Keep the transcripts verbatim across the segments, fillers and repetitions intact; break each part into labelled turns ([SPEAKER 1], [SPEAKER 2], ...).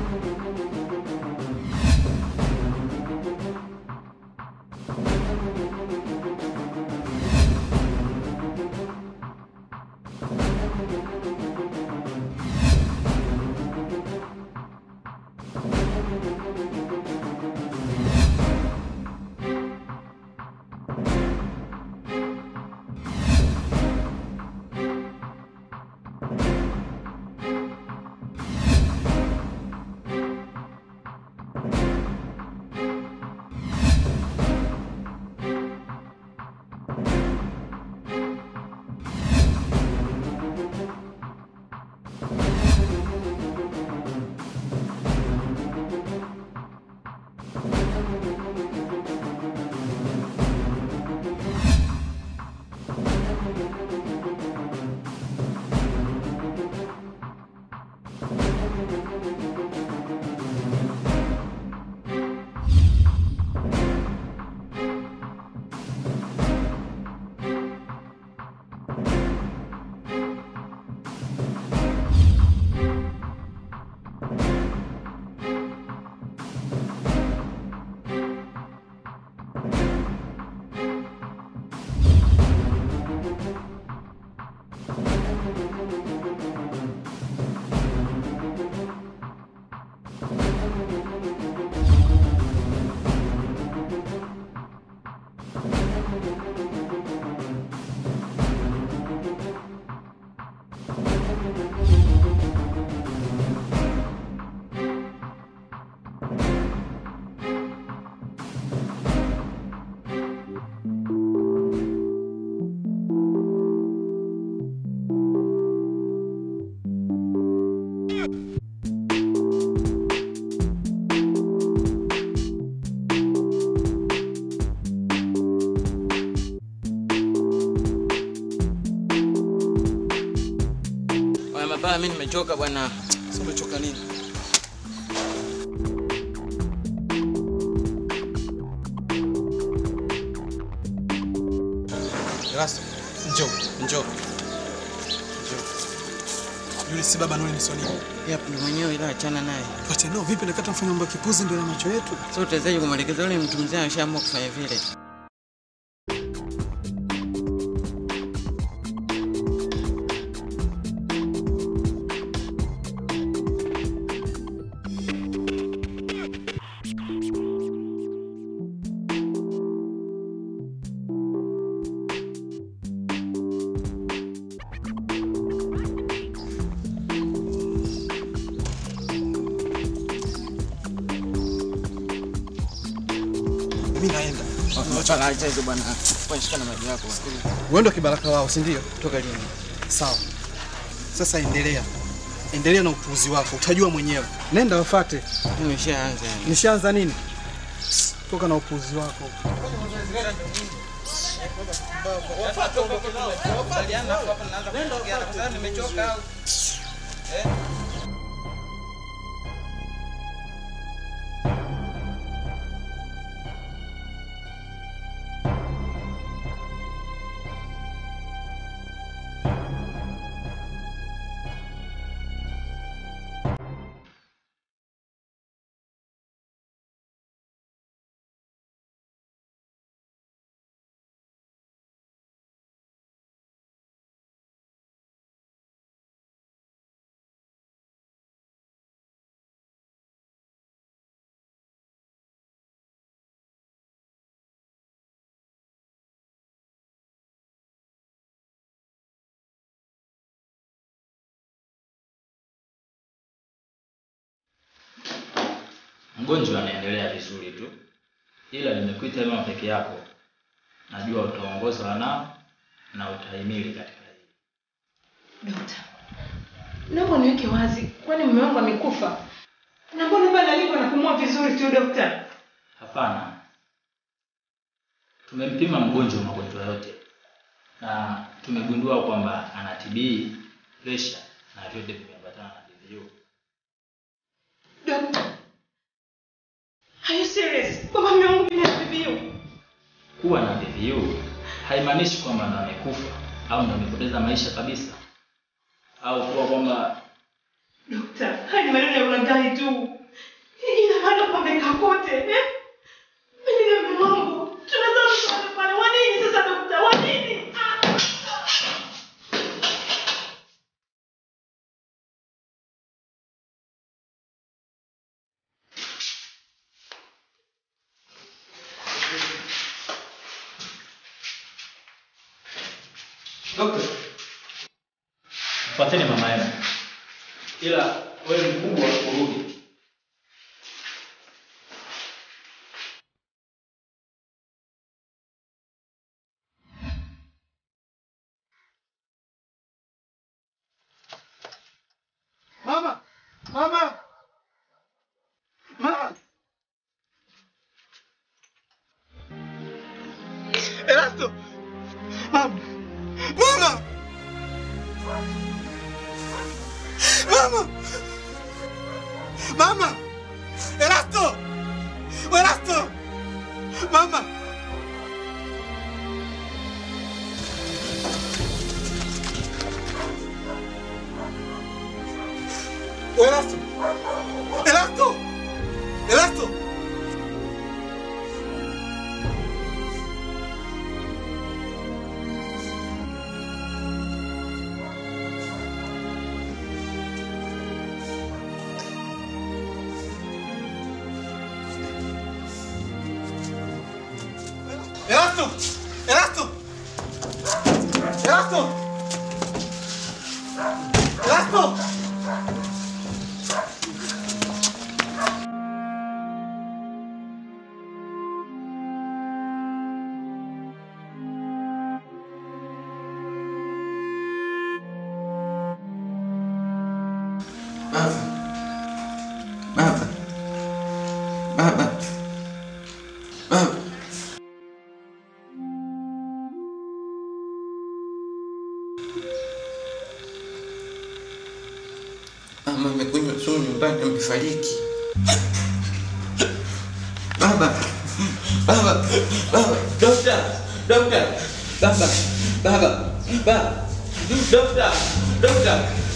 [SPEAKER 1] Baba mimi nimechoka bwana.
[SPEAKER 2] Sasa umechoka nini? Rasta, njoo, njoo. Njoo. Yule si baba Nuri Msoni.
[SPEAKER 1] Yep, ndio mwenyewe ila achana naye.
[SPEAKER 2] Wacha no vipi nakata mfanya mambo ya kipuzi ndio na macho yetu.
[SPEAKER 1] Sasa utawezaje kumwelekeza yule mtu mzee ameshaamua kufanya vile?
[SPEAKER 2] Mimi naenda.
[SPEAKER 1] Unataka acha hizo bwana. Kwa shikana maji yako.
[SPEAKER 2] Wewe ndio kibaraka wao, si ndio?
[SPEAKER 1] Toka lini?
[SPEAKER 2] Sawa. Sasa endelea. Endelea na upuuzi wako. Utajua mwenyewe. Nenda wafuate.
[SPEAKER 1] Nimeshaanza yani.
[SPEAKER 2] Nishaanza nini? Toka na upuuzi wako.
[SPEAKER 1] Wafuate huko nao. Kubaliana hapo hapa naanza kuongea kwa sababu nimechoka au. Eh?
[SPEAKER 3] Mgonjwa anaendelea vizuri tu. Ila nimekuita wewe peke yako. Najua utaongozwa nao na utahimili katika hili.
[SPEAKER 4] Dokta, naomba niweke wazi, kwani mume wangu amekufa? Na mbona bado alipo anapumua vizuri tu dokta?
[SPEAKER 3] Hapana. Tumempima mgonjwa magonjwa yote. Na tumegundua kwamba ana T B, pressure na vyote vimeambatana na V V U.
[SPEAKER 4] Dokta, are you serious? Baba mume wangu ni V V U.
[SPEAKER 3] Kuwa na V V U haimaanishi kwamba ndo amekufa au ndo amepoteza maisha kabisa. Au kuwa kwamba
[SPEAKER 4] dokta, hadi maneno ya ulaghai tu. Bado pameka kote, eh? Mimi na mume wangu. Tunaweza msaada pale. Wa nini sasa dokta? Wa nini? Ah!
[SPEAKER 3] Dokta. Fuateni mama yenu. Ila wewe mkubwa urudi.
[SPEAKER 2] Mama! Mama! Mama! Erasto! Mama! Mama! Mama! Mama! Erasto! Erasto! Mama! Erasto! Erasto! Erasto! Erasto! Erasto! Erasto! Erasto!
[SPEAKER 5] Baba. Baba. Baba. Mama amekunywa sumu nyumbani, amefariki. Baba. Baba. Baba. Dokta. Dokta. Baba. Baba. Baba. Dokta. Dokta.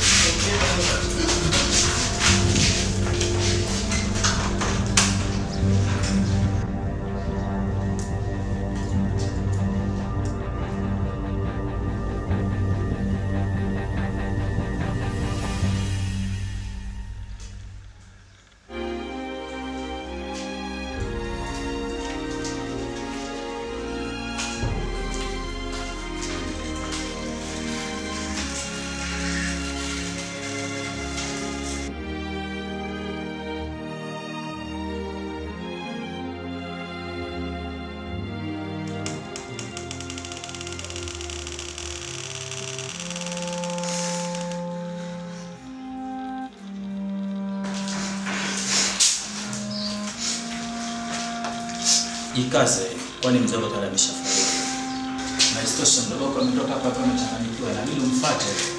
[SPEAKER 3] Jikaze, kwani mzee wako tayari ameshafariki. Na isitoshe mdogo wako ametoka hapa kama amechanganyikiwa na mimi umfuate.